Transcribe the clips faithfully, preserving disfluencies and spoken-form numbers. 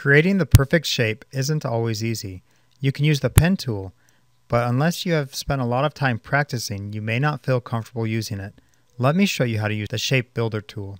Creating the perfect shape isn't always easy. You can use the pen tool, but unless you have spent a lot of time practicing, you may not feel comfortable using it. Let me show you how to use the Shape Builder tool.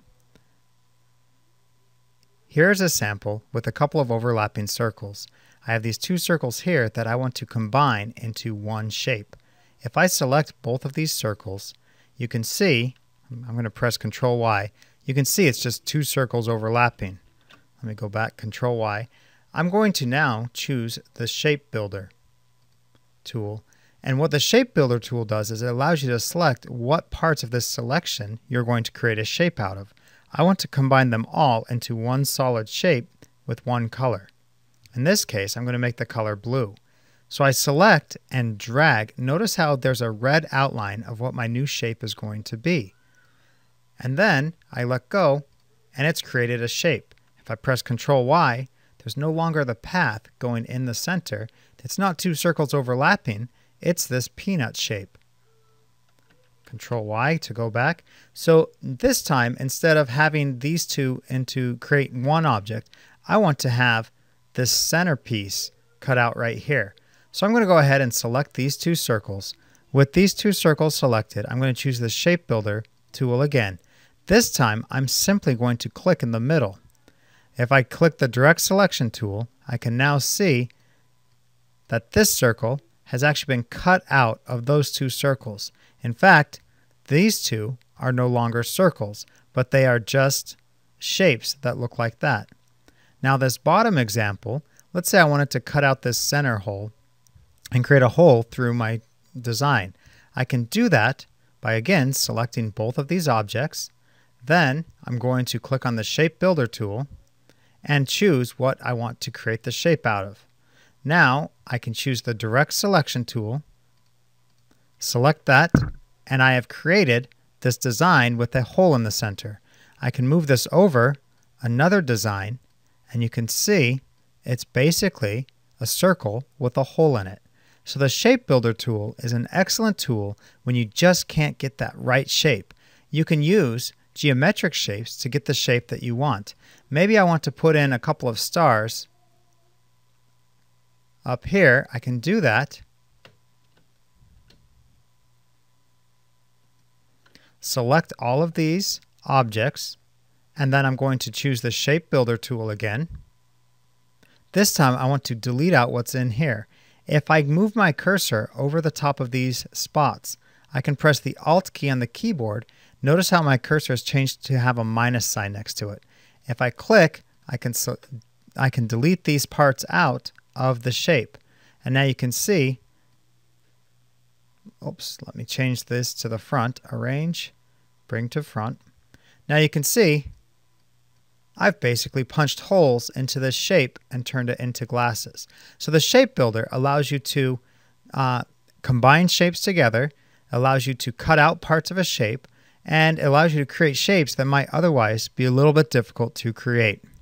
Here is a sample with a couple of overlapping circles. I have these two circles here that I want to combine into one shape. If I select both of these circles, you can see, I'm going to press control Y, you can see it's just two circles overlapping. Let me go back, control Y. I'm going to now choose the Shape Builder tool. And what the Shape Builder tool does is it allows you to select what parts of this selection you're going to create a shape out of. I want to combine them all into one solid shape with one color. In this case, I'm going to make the color blue. So I select and drag. Notice how there's a red outline of what my new shape is going to be. And then I let go and it's created a shape. If I press control Y, there's no longer the path going in the center. It's not two circles overlapping, it's this peanut shape. control Y to go back. So this time, instead of having these two and to create one object, I want to have this centerpiece cut out right here. So I'm going to go ahead and select these two circles. With these two circles selected, I'm going to choose the Shape Builder tool again. This time, I'm simply going to click in the middle. If I click the Direct Selection tool, I can now see that this circle has actually been cut out of those two circles. In fact, these two are no longer circles, but they are just shapes that look like that. Now this bottom example, let's say I wanted to cut out this center hole and create a hole through my design. I can do that by again selecting both of these objects. Then I'm going to click on the Shape Builder tool and choose what I want to create the shape out of. Now I can choose the Direct Selection tool, select that, and I have created this design with a hole in the center. I can move this over another design and you can see it's basically a circle with a hole in it. So the Shape Builder tool is an excellent tool when you just can't get that right shape. You can use geometric shapes to get the shape that you want. Maybe I want to put in a couple of stars up here. I can do that. Select all of these objects, and then I'm going to choose the Shape Builder tool again. This time I want to delete out what's in here. If I move my cursor over the top of these spots, I can press the Alt key on the keyboard. Notice how my cursor has changed to have a minus sign next to it. If I click, I can, I can delete these parts out of the shape. And now you can see, oops, let me change this to the front, arrange, bring to front. Now you can see I've basically punched holes into this shape and turned it into glasses. So the Shape Builder allows you to uh, combine shapes together, allows you to cut out parts of a shape, and allows you to create shapes that might otherwise be a little bit difficult to create.